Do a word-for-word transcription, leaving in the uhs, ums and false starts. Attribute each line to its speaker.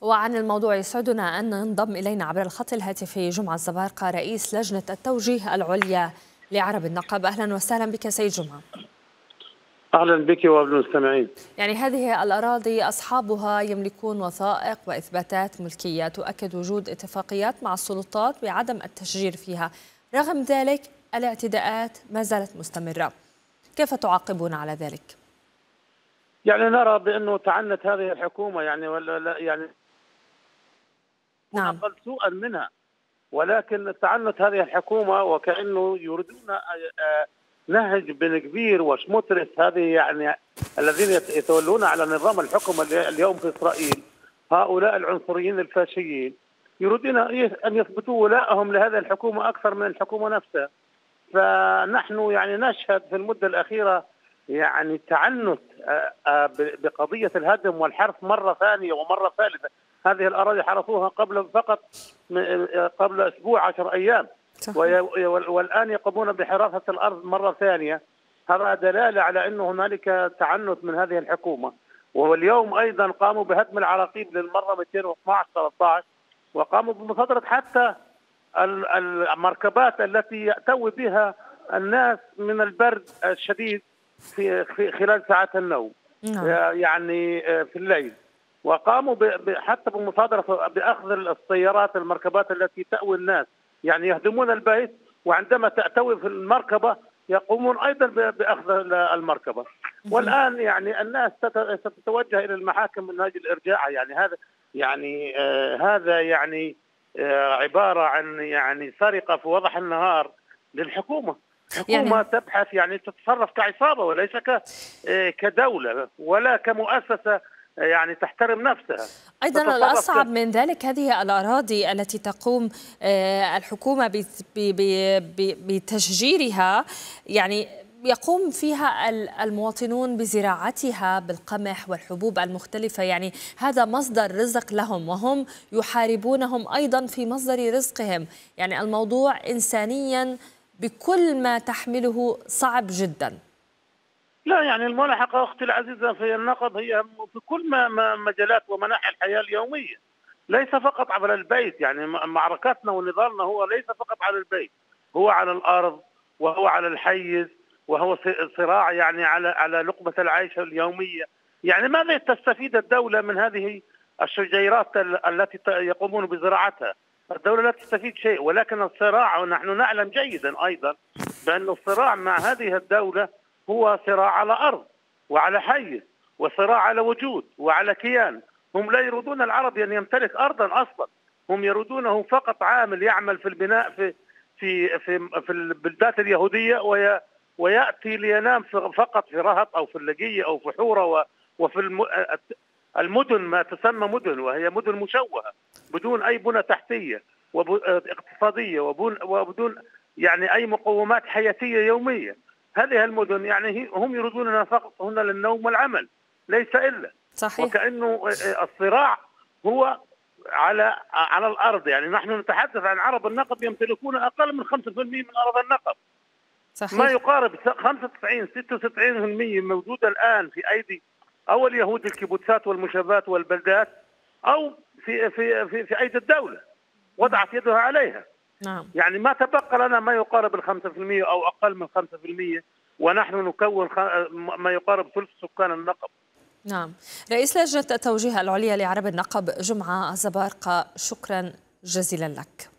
Speaker 1: وعن الموضوع يسعدنا أن ينضم إلينا عبر الخط الهاتفي جمعة الزبارقة رئيس لجنة التوجيه العليا لعرب النقب. أهلا وسهلا بك سيد جمعة.
Speaker 2: أهلا بك وبالمستمعين.
Speaker 1: يعني هذه الأراضي أصحابها يملكون وثائق وإثباتات ملكية تؤكد وجود اتفاقيات مع السلطات بعدم التشجير فيها، رغم ذلك الاعتداءات ما زالت مستمرة. كيف تعاقبون على ذلك؟
Speaker 2: يعني نرى بأنه تعنت هذه الحكومة يعني ولا لا يعني
Speaker 1: نعم
Speaker 2: أقل سوءا منها، ولكن تعنت هذه الحكومة وكأنه يريدون نهج بن كبير وشموتريس هذه يعني الذين يتولون على نظام الحكم اليوم في إسرائيل، هؤلاء العنصريين الفاشيين يريدون أن يثبتوا ولائهم لهذه الحكومة أكثر من الحكومة نفسها. فنحن يعني نشهد في المدة الأخيرة يعني تعنت بقضية الهدم والحرث مرة ثانية ومرة ثالثة. هذه الأراضي حرثوها قبل فقط قبل أسبوع عشر أيام، والآن يقومون بحراثة الأرض مرة ثانية. هذا دلالة على أنه هنالك تعنت من هذه الحكومة. واليوم أيضا قاموا بهدم العراقيب للمرة مئتين واثني عشر ثلاثة عشر، وقاموا بمصادرة حتى المركبات التي يأتوي بها الناس من البرد الشديد في خلال ساعات النوم يعني في الليل. وقاموا حتى بمصادرة بأخذ السيارات المركبات التي تأوي الناس، يعني يهدمون البيت وعندما تأتوي في المركبة يقومون أيضا بأخذ المركبة. والآن يعني الناس ستتوجه إلى المحاكم من أجل إرجاعها. يعني هذا يعني آه هذا يعني آه عبارة عن يعني سرقة في وضح النهار للحكومة. حكومة يعني تبحث يعني تتصرف كعصابة وليس كدولة ولا كمؤسسة يعني تحترم نفسها.
Speaker 1: أيضا الأصعب من ذلك هذه الأراضي التي تقوم الحكومة بتشجيرها، يعني يقوم فيها المواطنون بزراعتها بالقمح والحبوب المختلفة، يعني هذا مصدر رزق لهم وهم يحاربونهم أيضا في مصدر رزقهم. يعني الموضوع إنسانيا بكل ما تحمله صعب جدا.
Speaker 2: لا يعني الملاحقة أختي العزيزة في النقب هي في كل ما مجالات ومناحي الحياة اليومية، ليس فقط على البيت. يعني معركتنا ونضالنا هو ليس فقط على البيت، هو على الأرض وهو على الحيز وهو صراع يعني على على لقمة العيش اليومية. يعني ماذا تستفيد الدولة من هذه الشجيرات التي يقومون بزراعتها؟ الدولة لا تستفيد شيء، ولكن الصراع ونحن نعلم جيدا أيضا بأن الصراع مع هذه الدولة هو صراع على أرض وعلى حيز وصراع على وجود وعلى كيان. هم لا يريدون العربي أن يمتلك أرضا أصلا، هم يريدونه فقط عامل يعمل في البناء في في في, في البلدات اليهودية وي ويأتي لينام فقط في رهط أو في اللقية أو في حورة وفي المدن ما تسمى مدن وهي مدن مشوهة بدون أي بنى تحتية واقتصادية وبدون يعني أي مقومات حياتية يومية. هذه المدن يعني هم يريدوننا فقط هنا للنوم والعمل ليس إلا.
Speaker 1: صحيح.
Speaker 2: وكأنه الصراع هو على على الأرض. يعني نحن نتحدث عن عرب النقب يمتلكون أقل من خمسة بالمئة من أرض النقب.
Speaker 1: صحيح.
Speaker 2: ما يقارب خمسة وتسعين ستة وتسعين بالمئة موجودة الآن في أيدي أو اليهود الكيبوتسات والمشابات والبلدات أو في في في, في أيدي الدولة وضعت يدها عليها.
Speaker 1: نعم.
Speaker 2: يعني ما تبقى لنا ما يقارب الخمسة في المئة أو أقل من خمسة في المئة، ونحن نكون ما يقارب ثلث سكان النقب.
Speaker 1: نعم. رئيس لجنة التوجيه العليا لعرب النقب جمعة الزبارقة، شكرا جزيلا لك.